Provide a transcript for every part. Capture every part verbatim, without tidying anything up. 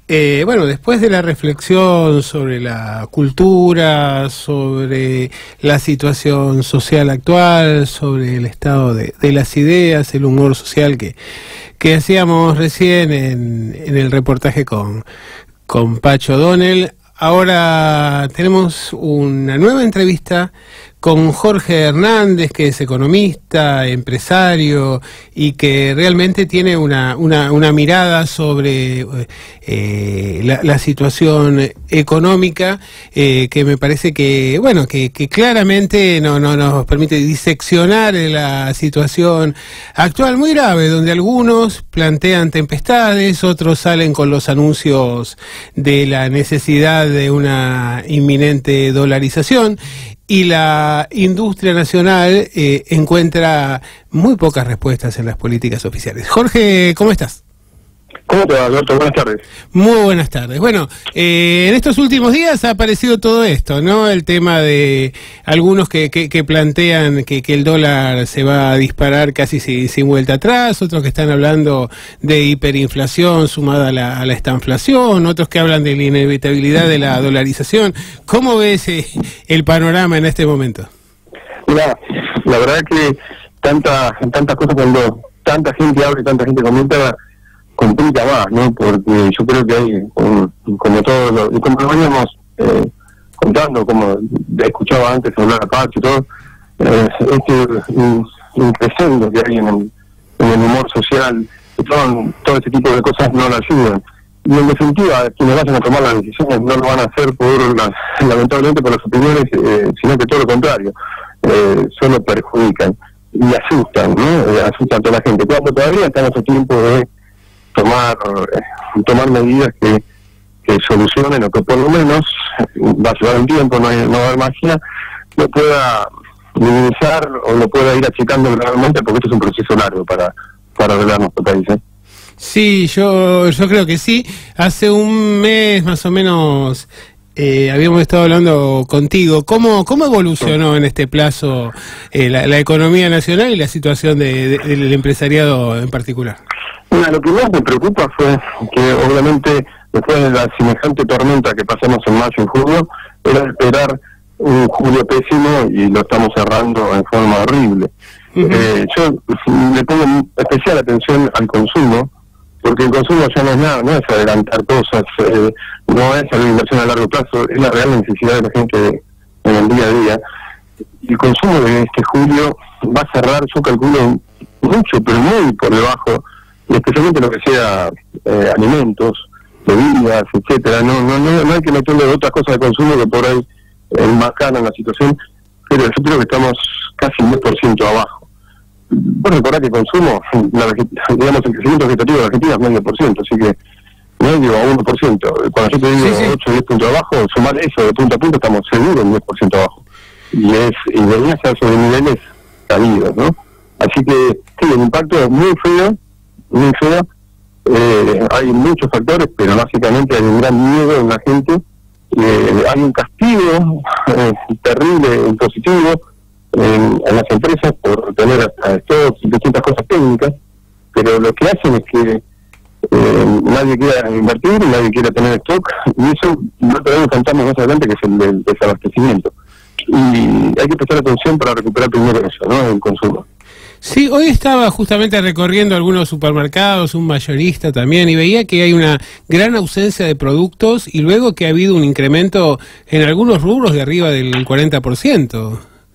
Eh, bueno, después de la reflexión sobre la cultura, sobre la situación social actual, sobre el estado de, de las ideas, el humor social que, que hacíamos recién en, en el reportaje con, con Pacho O'Donnell, ahora tenemos una nueva entrevista con Jorge Hernández, que es economista, empresario y que realmente tiene una, una, una mirada sobre eh, la, la situación económica eh, que me parece que, bueno, que, que claramente no, no nos permite diseccionar la situación actual muy grave, donde algunos plantean tempestades, otros salen con los anuncios de la necesidad de una inminente dolarización. Y la industria nacional eh, encuentra muy pocas respuestas en las políticas oficiales. Jorge, ¿cómo estás? ¿Cómo te va, Alberto? Buenas tardes. Muy buenas tardes. Bueno, eh, en estos últimos días ha aparecido todo esto, ¿no? El tema de algunos que, que, que plantean que, que el dólar se va a disparar casi sin, sin vuelta atrás, otros que están hablando de hiperinflación sumada a la, a la estanflación, otros que hablan de la inevitabilidad de la dolarización. ¿Cómo ves eh, el panorama en este momento? Mira, la verdad que tanta, tantas cosas cuando tanta gente habla y tanta gente comenta, complica más, ¿no? Porque yo creo que hay, como, como todo lo, y como lo veníamos eh, contando, como escuchaba antes hablar a Pacho y todo, eh, este un, un crescendo que hay en el, en el humor social, y todo, todo ese tipo de cosas no lo ayudan. Y en definitiva, quienes vayan a tomar las decisiones no lo van a hacer por la, lamentablemente por las opiniones, eh, sino que todo lo contrario, eh, solo perjudican y asustan, ¿no? Eh, asustan a toda la gente. Cuando todavía estamos a tiempo de tomar eh, tomar medidas que, que solucionen o que por lo menos va a llevar un tiempo, no, hay, no va a haber magia, lo pueda minimizar o lo pueda ir achicando gradualmente, porque esto es un proceso largo para, para arreglar nuestro país, ¿eh? Sí, yo, yo creo que sí. Hace un mes más o menos eh, habíamos estado hablando contigo. ¿Cómo, cómo evolucionó en este plazo eh, la, la economía nacional y la situación de, de, del empresariado en particular? Mira, lo que más me preocupa fue que obviamente después de la semejante tormenta que pasamos en mayo y junio, era esperar un julio pésimo y lo estamos cerrando en forma horrible. Uh-huh. eh, yo le pongo especial atención al consumo, porque el consumo ya no es nada, no es adelantar cosas, eh, no es la inversión a largo plazo, es la real necesidad de la gente en el día a día. Y el consumo de este julio va a cerrar, yo calculo, mucho, pero muy por debajo, y especialmente lo que sea eh, alimentos, bebidas, etcétera. No, no, no, no hay que meterle otras cosas de consumo que por ahí enmascaran la situación, pero yo creo que estamos casi un diez por ciento abajo. Vos recordás que el consumo, la, digamos, el crecimiento vegetativo de la Argentina es medio por ciento, así que medio a uno por ciento. Cuando yo te digo sí, sí. ocho o diez puntos abajo, sumar eso de punto a punto, estamos seguros un diez por ciento abajo. Y es y venía a sobre niveles caídos, ¿no? Así que sí, el impacto es muy feo, muy feo. Eh, hay muchos factores, pero básicamente hay un gran miedo en la gente. Eh, hay un castigo eh, terrible, impositivo en, en las empresas por tener hasta stocks y distintas cosas técnicas, pero lo que hacen es que eh, nadie quiera invertir, nadie quiera tener stock, y eso no tenemos fantasmas más adelante, que es el del desabastecimiento. Y hay que prestar atención para recuperar primero eso, ¿no? El consumo. Sí, hoy estaba justamente recorriendo algunos supermercados, un mayorista también, y veía que hay una gran ausencia de productos y luego que ha habido un incremento en algunos rubros de arriba del cuarenta por ciento.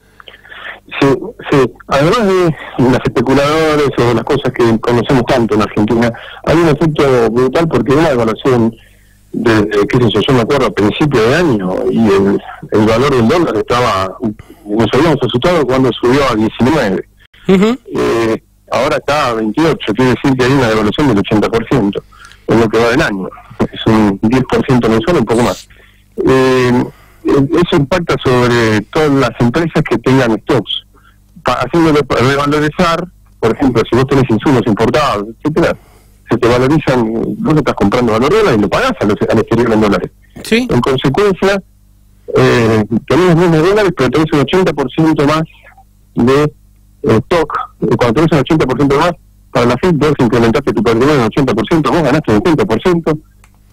Sí, sí. Además de las especuladores o las cosas que conocemos tanto en Argentina, hay un efecto brutal porque una evaluación de, de qué sé yo, yo me acuerdo a principio de año y el, el valor del dólar estaba, nos habíamos asustado cuando subió a diecinueve. Uh-huh. Eh, ahora está a veintiocho, quiere decir que hay una devaluación del ochenta por ciento en lo que va del año. Es un diez por ciento mensual, un poco más. Eh, eso impacta sobre todas las empresas que tengan stocks, haciéndolo revalorizar. Por ejemplo, si vos tenés insumos importados, etcétera, se te valorizan, vos estás comprando valor dólar y lo pagás al, al exterior en dólares. ¿Sí? En consecuencia, eh, tenés los mismos dólares, pero tenés un ochenta por ciento más de stock. Cuando tenés un ochenta por ciento más, para la F I P vos incrementaste tu patrimonio en un ochenta por ciento, vos ganaste un veinte por ciento,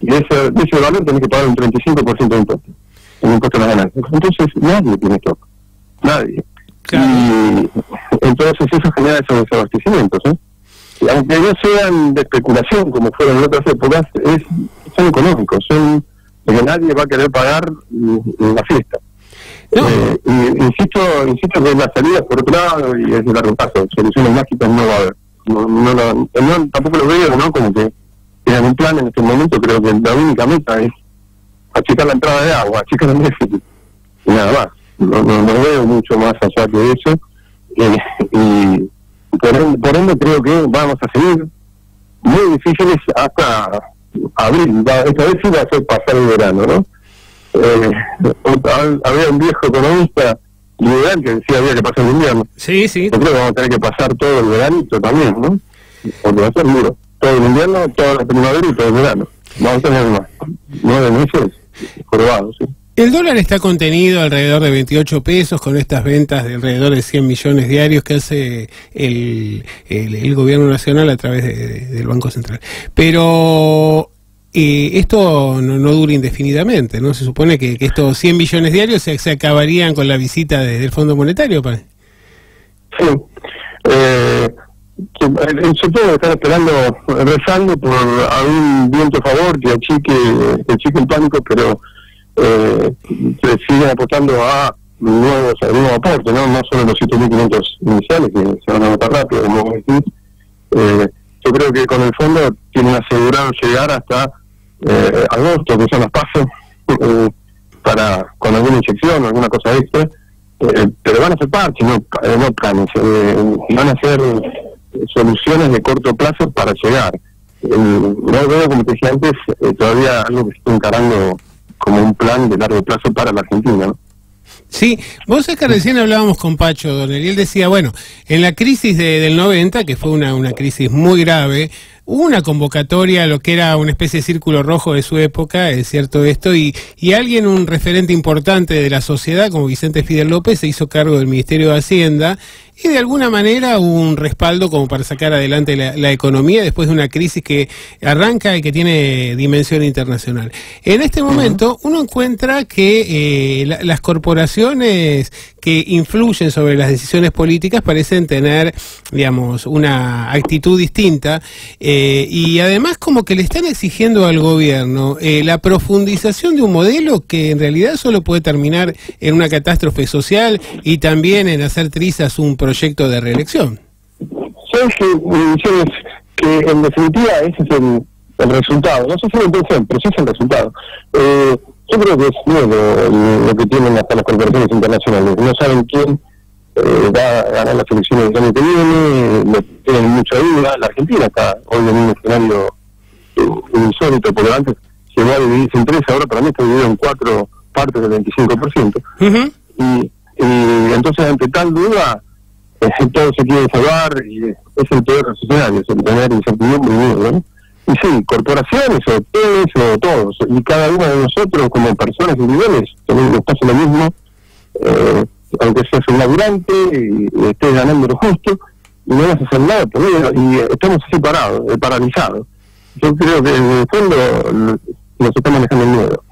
y de ese, de ese valor tenés que pagar un treinta y cinco por ciento de impuesto, el impuesto a las ganancias. Entonces nadie tiene stock, nadie. Claro. Y entonces eso genera esos desabastecimientos, ¿eh? Y aunque no sean de especulación como fueron en otras épocas, es, son económicos, son de que nadie va a querer pagar la fiesta. No. Eh, y, insisto, insisto que la salida por otro lado y es de largo plazo, soluciones mágicas no va a haber. No, no, no, no, tampoco lo veo, ¿no? Como que tienen un plan en este momento. Creo que la única meta es achicar la entrada de agua, achicar el déficit y nada más. No, no, no veo mucho más allá que eso. Eh, y por ende, por ende creo que vamos a seguir muy difíciles hasta abril. Esta vez sí va a ser pasar el verano, ¿no? Eh, había un viejo economista liberal que decía había que pasar el invierno. Sí, sí. Yo creo que vamos a tener que pasar todo el veranito también, ¿no? Porque va a ser duro. Todo el invierno, toda la primavera y todo el verano. Vamos a tener más nueve meses probados, ¿sí? El dólar está contenido alrededor de veintiocho pesos con estas ventas de alrededor de cien millones diarios que hace el, el, el gobierno nacional a través de, de, del Banco Central. Pero eh, esto no, no dura indefinidamente, ¿no? Se supone que, que estos cien millones diarios se, se acabarían con la visita de, del Fondo Monetario, ¿para? Sí. Eh, supongo que están esperando, rezando por algún viento a favor que achique, que achique el pánico, pero Eh, se siguen apostando a nuevos, a nuevos aportes, ¿no? No solo los siete mil quinientos iniciales que se van a anotar rápido, como decís. Eh, yo creo que con el fondo tienen asegurado llegar hasta eh, agosto, que son las pasos, eh, para con alguna inyección o alguna cosa extra, eh, pero van a ser parches, no, no planes, eh, van a ser soluciones de corto plazo para llegar. Eh, no veo, como te decía antes, eh, todavía algo que se está encarando como un plan de largo plazo para la Argentina, ¿no? Sí, vos es que recién hablábamos con Pacho Donel y él decía, bueno, en la crisis de, del noventa, que fue una, una crisis muy grave, hubo una convocatoria a lo que era una especie de círculo rojo de su época, es cierto esto, y, y alguien, un referente importante de la sociedad, como Vicente Fidel López, se hizo cargo del Ministerio de Hacienda, y de alguna manera hubo un respaldo como para sacar adelante la, la economía después de una crisis que arranca y que tiene dimensión internacional. En este momento uno encuentra que eh, la, las corporaciones que influyen sobre las decisiones políticas parecen tener, digamos, una actitud distinta, eh, y además como que le están exigiendo al gobierno eh, la profundización de un modelo que en realidad solo puede terminar en una catástrofe social y también en hacer trizas un proyecto de reelección. Sabes que, que en definitiva ese es el, el resultado. No sé si lo intención, pero sí es el resultado. Eh, yo creo que es nuevo lo, lo que tienen hasta las corporaciones internacionales. No saben quién eh, va a ganar las elecciones del año que viene, no tienen mucha duda. La Argentina está hoy en un escenario eh, insólito, porque antes llegó a dividirse en tres, ahora para mí está dividido en cuatro partes del veinticinco por ciento. Uh-huh. Y, y entonces ante tal duda, todo se quiere salvar y es el peor de los escenarios, el tener incertidumbre y miedo, ¿no? Y sí, corporaciones o ustedes o todos, y cada uno de nosotros como personas individuales también nos pasa lo mismo, eh, aunque seas un laburante y, y estés ganando lo justo y no vas a hacer nada por ello, y estamos así parados, eh, paralizados. Yo creo que en el fondo nos está manejando el miedo.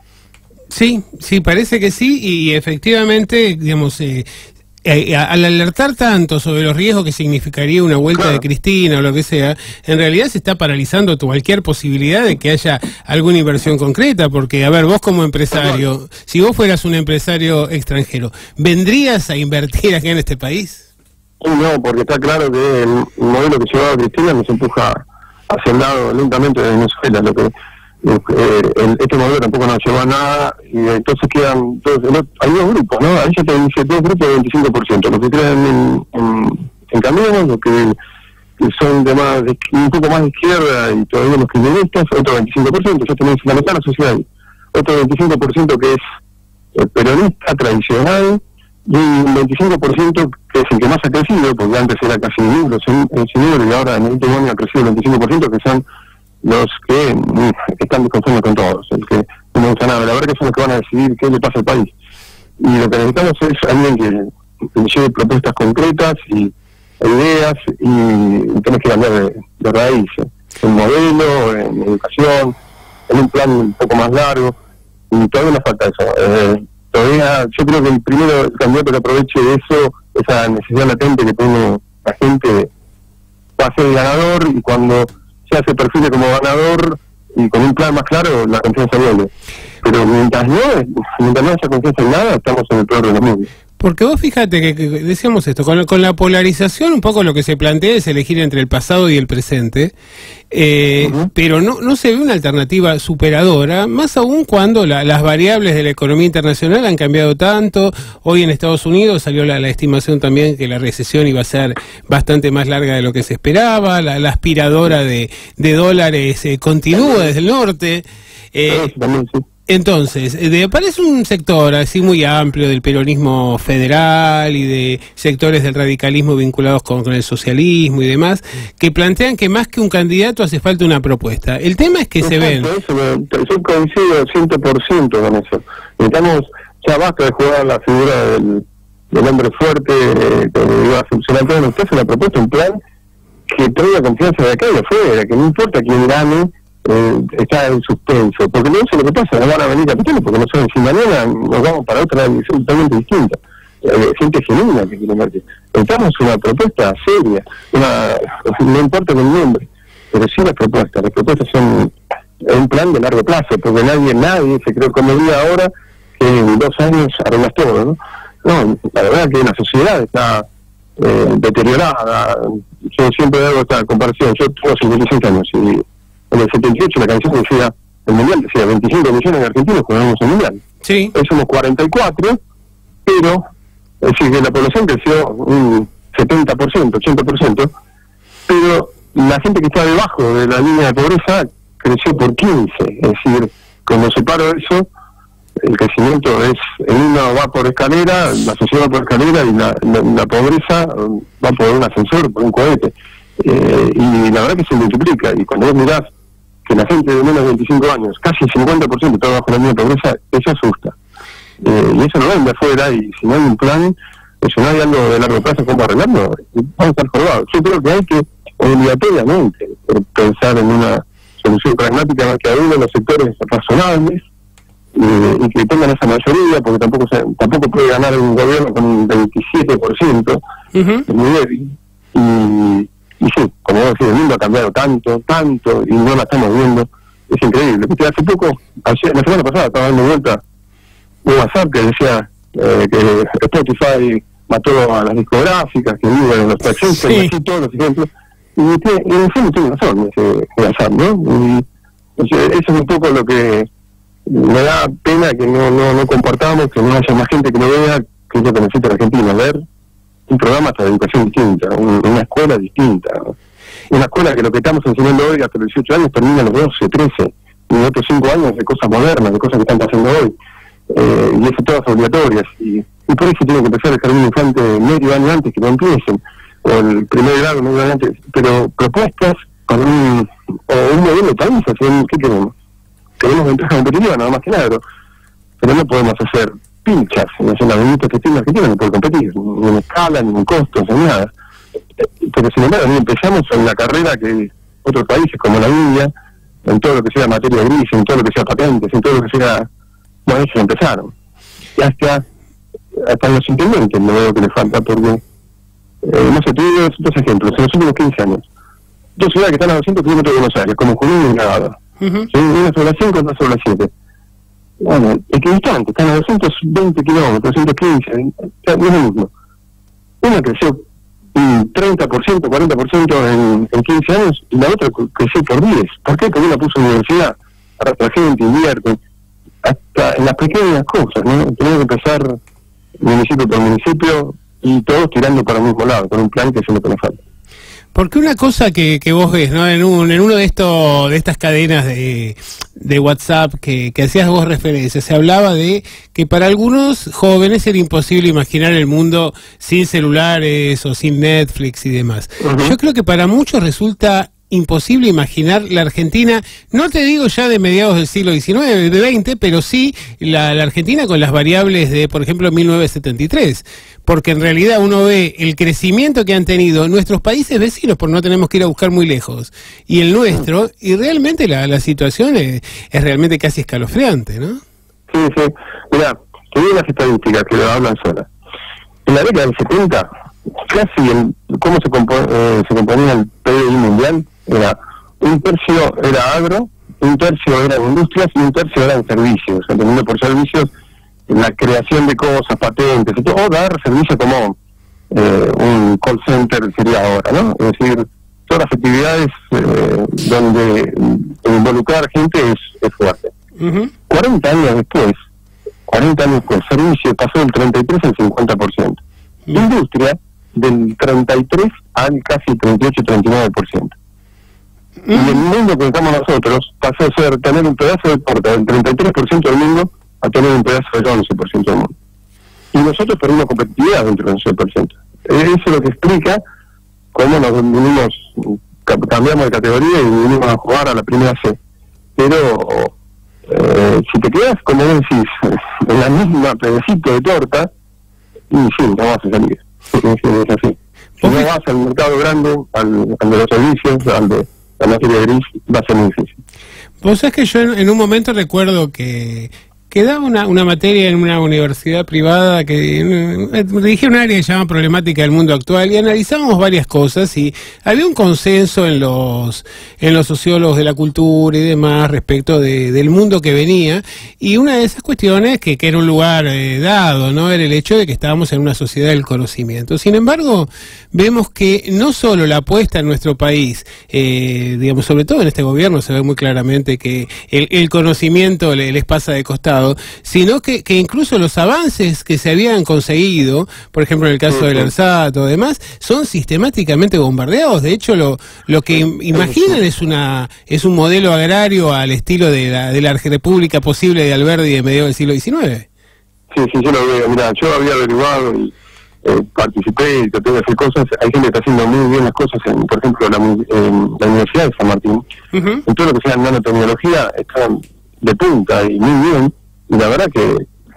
Sí, sí, parece que sí, y efectivamente, digamos, eh, Eh, al alertar tanto sobre los riesgos que significaría una vuelta claro. de Cristina o lo que sea, en realidad se está paralizando cualquier posibilidad de que haya alguna inversión concreta, porque, a ver, vos como empresario, si vos fueras un empresario extranjero, ¿vendrías a invertir acá en este país? No, porque está claro que el modelo que llevaba Cristina nos empuja hacia el lado lentamente de Venezuela, lo que Eh, el, este modelo tampoco nos lleva a nada y entonces quedan todos, no, hay dos grupos, ¿no? Ahí ya te dice dos grupos de veinticinco por ciento, los que creen en, en, en Cambiemos, los que, que son de más de, un poco más de izquierda y todavía los kirchneristas, otro veinticinco por ciento, ya tenés la mitad de la sociedad ahí, otro veinticinco por ciento que es el peronista tradicional y un veinticinco por ciento que es el que más ha crecido, porque antes era casi nulo ese número y ahora en el último año ha crecido el veinticinco por ciento, que son los que, que están disconformes con todos, el que no me gusta nada, la verdad que son los que van a decidir qué le pasa al país. Y lo que necesitamos es alguien que, que lleve propuestas concretas y ideas y, y tenemos que cambiar de, de raíz, en modelo, en educación, en un plan un poco más largo, y todavía nos falta eso. Eh, todavía, yo creo que el primero el candidato que aproveche eso, esa necesidad latente que tiene la gente, va a ser el ganador, y cuando ya se perfile como ganador y con un plan más claro, la confianza vuelve. Pero mientras no, mientras no haya confianza en nada, estamos en el peor de los mundos. Porque vos fíjate que, que decíamos esto, con, con la polarización un poco lo que se plantea es elegir entre el pasado y el presente, eh, uh-huh. pero no, no se ve una alternativa superadora, más aún cuando la, las variables de la economía internacional han cambiado tanto. Hoy en Estados Unidos salió la, la estimación también que la recesión iba a ser bastante más larga de lo que se esperaba, la, la aspiradora de, de dólares eh, continúa desde el norte. Eh, también, sí. Entonces, de, aparece un sector así muy amplio del peronismo federal y de sectores del radicalismo vinculados con, con el socialismo y demás, que plantean que más que un candidato hace falta una propuesta. El tema es que Exacto, se ven... Eso, yo coincido cien por ciento con eso. Necesitamos, ya basta de jugar la figura del, del hombre fuerte eh, que iba a funcionar todo. Usted hace una propuesta, un plan que traiga confianza de acá y de afuera, que no importa quién gane, Eh, está en suspenso, porque no sé lo que pasa, no van a venir capitales porque no saben si mañana nos vamos para otra dirección totalmente distinta, eh, gente genuina que quiere invertir. Necesitamos una propuesta seria, una, no importa el nombre, pero sí las propuestas, las propuestas son un plan de largo plazo, porque nadie, nadie se cree como día ahora que en dos años arreglas todo, ¿no? No, la verdad que la sociedad está eh, deteriorada. Yo siempre hago esta comparación, yo tengo cincuenta y seis años y en el setenta y ocho la canción decía, el mundial decía veinticinco millones de argentinos jugamos el mundial. Sí. Hoy somos cuarenta y cuatro, pero, es decir, que la población creció un setenta por ciento, ochenta por ciento, pero la gente que está debajo de la línea de pobreza creció por quince. Es decir, cuando separo eso, el crecimiento es, el uno va por escalera, la sociedad va por escalera y la, la, la pobreza va por un ascensor, por un cohete. Eh, y la verdad que se multiplica, y cuando vos mirás que la gente de menos de veinticinco años, casi el cincuenta por ciento está bajo la línea de pobreza, eso asusta. Eh, y eso no ven de afuera, y si no hay un plan, o si no hay algo de largo plazo como arreglarlo, vamos a estar jorbados. Yo creo que hay que, obligatoriamente, pensar en una solución pragmática más que aún en los sectores razonables, eh, y que tengan esa mayoría, porque tampoco se, tampoco puede ganar un gobierno con un veintisiete por ciento, uh-huh. Es muy débil. Y Y sí, como vos decís, el mundo ha cambiado tanto, tanto, y no la estamos viendo. Es increíble. Porque hace poco, ayer, la semana pasada, estaba dando vuelta un WhatsApp que decía eh, que Spotify mató a las discográficas, que viven en los taxistas, sí. Y así todos los ejemplos. Y, y en el fondo tiene razón ese WhatsApp, ¿no? Y, o sea, eso es un poco lo que me da pena, que no, no, no compartamos, que no haya más gente que lo vea, que es lo que necesita la Argentina, ver un programa hasta de educación distinta, un, una escuela distinta, ¿no? Una escuela que lo que estamos enseñando hoy hasta los dieciocho años termina a los doce, trece, y en otros cinco años de cosas modernas, de cosas que están pasando hoy, eh, y eso todas obligatorias, y, y por eso tiene que empezar el jardín infante medio año antes que no empiecen, o el primer grado medio año antes, pero propuestas con un, o un modelo de país, ¿qué queremos? Queremos ventaja competitiva, nada más que nada, pero, pero no podemos hacer pinchas en las avenidas que tienen Argentina, no puede competir, ni en escala, ni en costos, ni nada. Pero sin embargo, ni empezamos en la carrera que otros países como la India, en todo lo que sea materia gris, en todo lo que sea patentes, en todo lo que sea, bueno, ellos empezaron. Y hasta, hasta los intendentes no veo que les falta, porque, eh, no sé, te doy dos ejemplos, en los últimos quince años, dos ciudades que están a doscientos kilómetros de Buenos Aires, como Junín y Granada, uh-huh. Una sobre las cinco, otra sobre las siete. Bueno, equidistante, están a doscientos veinte kilómetros, doscientos quince, ya no es lo mismo. Una creció un treinta por ciento, cuarenta por ciento en, en quince años, y la otra creció por diez. ¿Por qué? Porque una puso universidad, arrastra gente, invierte, hasta en las pequeñas cosas, ¿no? Tenemos que empezar municipio por municipio, y todos tirando para el mismo lado, con un plan que es lo que nos falta. Porque una cosa que, que vos ves, ¿no? En un, en uno de estos, de estas cadenas de, de WhatsApp que, que hacías vos referencia, se hablaba de que para algunos jóvenes era imposible imaginar el mundo sin celulares o sin Netflix y demás. Uh-huh. Yo creo que para muchos resulta imposible imaginar la Argentina, no te digo ya de mediados del siglo diecinueve, de veinte, pero sí la, la Argentina con las variables de, por ejemplo, mil novecientos setenta y tres, porque en realidad uno ve el crecimiento que han tenido nuestros países vecinos, por no tenemos que ir a buscar muy lejos, y el nuestro, y realmente la, la situación es, es realmente casi escalofriante, ¿no? Sí, sí. Mira, te digo las estadísticas que lo hablan solas. En la década del setenta, casi el, cómo se, compo eh, se componía el P B I mundial, era un tercio era agro, un tercio eran industrias y un tercio eran servicios, entendiendo por servicios la creación de cosas, patentes, y todo, o dar servicio como eh, un call center sería ahora, ¿no? Es decir, todas las actividades eh, donde involucrar gente es, es fuerte. Uh-huh. cuarenta años después, cuarenta años después, servicio pasó del treinta y tres al cincuenta por ciento. Uh-huh. Industria del treinta y tres al casi treinta y ocho, treinta y nueve por ciento. Uh-huh. Y el mundo que estamos nosotros pasó a ser tener un pedazo de torta del treinta y tres por ciento del mundo a tener un pedazo del once por ciento del mundo. Y nosotros perdimos competitividad dentro del once por ciento. Eso es lo que explica cómo nos vinimos, cambiamos de categoría y vinimos a jugar a la primera C. Pero eh, si te quedas, como decís, en la misma pedacito de torta, y sí, no vas a salir. Es así. Si no vas al mercado grande, al, al de los servicios, al de la materia gris, va a ser muy difícil. Vos sabés que yo en, en un momento recuerdo que que daba una, una materia en una universidad privada que eh, dirigía un área que se llama Problemática del Mundo Actual, y analizábamos varias cosas, y había un consenso en los en los sociólogos de la cultura y demás respecto de, del mundo que venía, y una de esas cuestiones que, que era un lugar eh, dado, ¿no? Era el hecho de que estábamos en una sociedad del conocimiento. Sin embargo, vemos que no solo la apuesta en nuestro país, eh, digamos, sobre todo en este gobierno se ve muy claramente que el, el conocimiento les, les pasa de costado, sino que, que incluso los avances que se habían conseguido, por ejemplo en el caso del ERSAT o demás, son sistemáticamente bombardeados. De hecho, lo, lo que imaginan es una es un modelo agrario al estilo de la, de la República posible de Alberdi de mediados del siglo diecinueve. Sí, sí, yo lo veo. Mira, yo había averiguado y eh, participé y traté de hacer cosas. Hay gente que está haciendo muy bien las cosas, en, por ejemplo, la, en la Universidad de San Martín. Uh-huh. En todo lo que sea nanotecnología están de punta y muy bien. Y la verdad que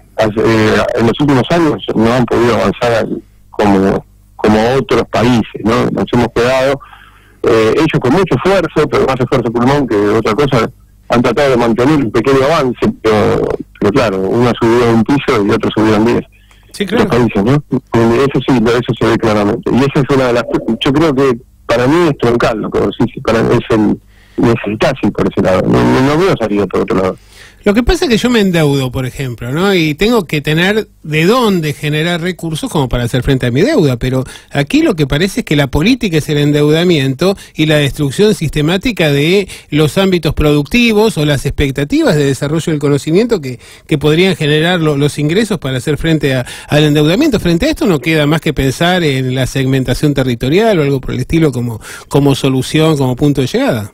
eh, en los últimos años no han podido avanzar como como otros países, ¿no? Nos hemos quedado, eh, ellos con mucho esfuerzo, pero más esfuerzo pulmón que otra cosa, han tratado de mantener un pequeño avance, pero, pero claro, uno subió un piso y otro subió en diez. Sí, claro. Los países, ¿no? Eso sí, eso se ve claramente. Y esa es una de las, yo creo que para mí es troncal, lo que sí, sí, para es el necesitas ir por ese lado, no, no, no veo salida por otro lado. Lo que pasa es que yo me endeudo, por ejemplo, ¿no? Y tengo que tener de dónde generar recursos como para hacer frente a mi deuda, pero aquí lo que parece es que la política es el endeudamiento y la destrucción sistemática de los ámbitos productivos o las expectativas de desarrollo del conocimiento que, que podrían generar lo, los ingresos para hacer frente a, al endeudamiento. Frente a esto no queda más que pensar en la segmentación territorial o algo por el estilo como, como solución, como punto de llegada.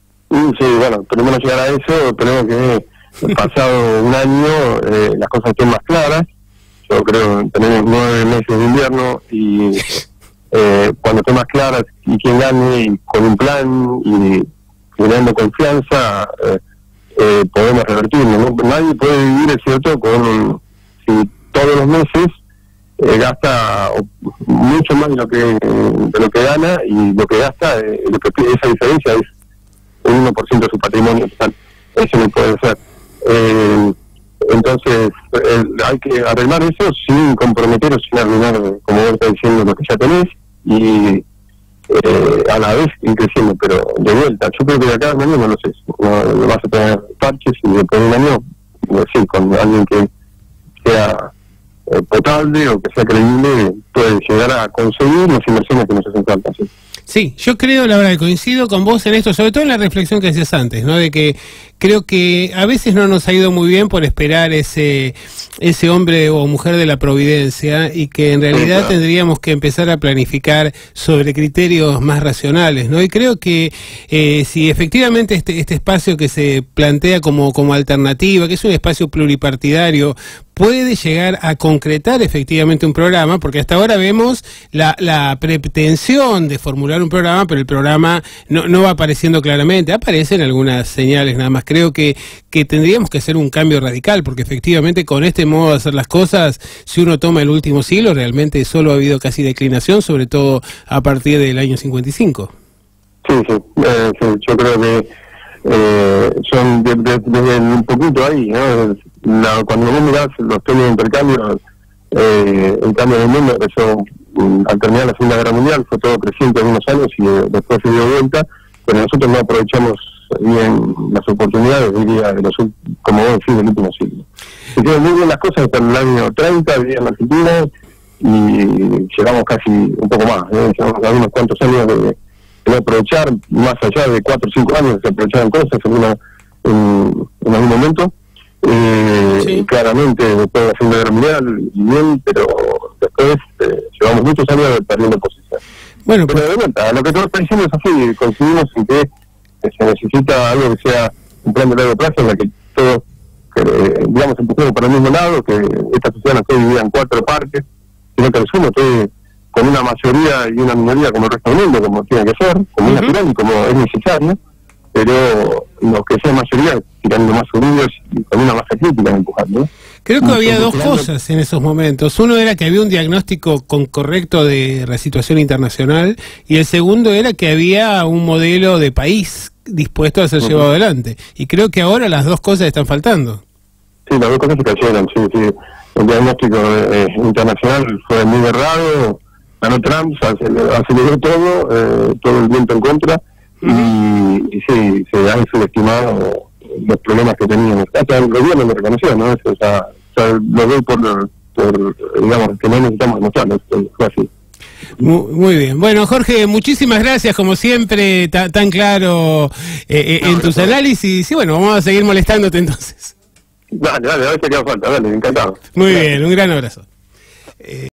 Sí, bueno, primero llegar a eso, tenemos que pasado un año eh, las cosas estén más claras. Yo creo que tenemos nueve meses de invierno y eh, cuando estén más claras y quien gane y con un plan y generando confianza eh, eh, podemos revertirlo, ¿no? Nadie puede vivir, es cierto, con si todos los meses eh, gasta mucho más de lo que de lo que gana, y lo que gasta, eh, lo que esa diferencia es el uno por ciento de su patrimonio total. Eso no puede ser. Eh, entonces eh, hay que arreglar eso sin comprometer o sin arruinar, como vos estás diciendo, lo que ya tenés, y eh, a la vez ir creciendo, pero de vuelta. Yo creo que de acá a un año no lo sé, no, no vas a tener parches, y después de un año, sí, con alguien que sea eh, potable o que sea creíble, puede llegar a conseguir las inversiones que nos hacen falta, ¿sí? Sí, yo creo, la verdad, coincido con vos en esto, sobre todo en la reflexión que hacías antes, ¿no? De que creo que a veces no nos ha ido muy bien por esperar ese ese hombre o mujer de la providencia, y que en realidad tendríamos que empezar a planificar sobre criterios más racionales, ¿no? Y creo que eh, si efectivamente este este espacio que se plantea como como alternativa, que es un espacio pluripartidario, puede llegar a concretar efectivamente un programa, porque hasta ahora vemos la, la pretensión de formular un programa, pero el programa no, no va apareciendo claramente, aparecen algunas señales nada más. Creo que, que tendríamos que hacer un cambio radical, porque efectivamente con este modo de hacer las cosas, si uno toma el último siglo, realmente solo ha habido casi declinación, sobre todo a partir del año cincuenta y cinco. Sí, sí, eh, sí yo creo que eh, son desde de, de un poquito ahí, ¿no? La, cuando vos mirás los términos de intercambio, eh, el cambio del mundo empezó um, al terminar la Segunda Guerra Mundial, fue todo creciente en unos años y eh, después se dio vuelta, pero nosotros no aprovechamos bien las oportunidades, diría, de los, como vos decís, del último siglo. Se hicieron muy bien las cosas hasta el año treinta, vivía en Argentina, y llegamos casi un poco más, ¿eh? Llegamos a unos cuantos años de, de aprovechar, más allá de cuatro o cinco años se aprovechaban cosas en, una, en, en algún momento. Eh, sí. Claramente después de la Segunda Guerra Mundial, bien, pero después eh, llevamos muchos años perdiendo posición. Bueno, pero pues, de vuelta, lo que todos están diciendo es así, coincidimos en que se necesita algo que sea un plan de largo plazo en la que todos, que, digamos, empujemos para el mismo lado, que esta sociedad no esté dividida en cuatro partes, sino que el sumo esté con una mayoría y una minoría como el resto del mundo, como tiene que ser, como uh-huh. es natural y como es necesario, pero los que sean mayoría tirando más unidos y con una masa crítica empujando. Creo que había dos cosas en esos momentos. Uno era que había un diagnóstico con correcto de la situación internacional, y el segundo era que había un modelo de país dispuesto a ser uh-huh. llevado adelante. Y creo que ahora las dos cosas están faltando. Sí, las dos cosas se cayeron, sí, sí. El diagnóstico eh, internacional fue muy errado, ganó Trump, aceleró, aceleró todo, eh, todo el viento en contra, uh-huh. y, y sí, se han subestimado los problemas que teníamos. Hasta el gobierno lo reconoció, ¿no? O sea, o sea lo doy por, por, digamos, que no necesitamos demostrarlo, fue así. Muy, muy bien. Bueno, Jorge, muchísimas gracias, como siempre, ta, tan claro eh, eh, no, en tus no, análisis, y bueno, vamos a seguir molestándote entonces. Dale, dale, a ver si haría falta, dale, encantado. Muy gracias. Bien, un gran abrazo. Eh...